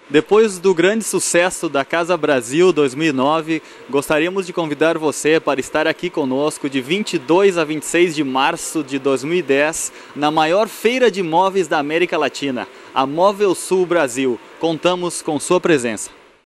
Depois do grande sucesso da Casa Brasil 2009, gostaríamos de convidar você para estar aqui conosco de 22 a 26 de março de 2010 na maior feira de imóveis da América Latina, a Móvel Sul Brasil. Contamos com sua presença.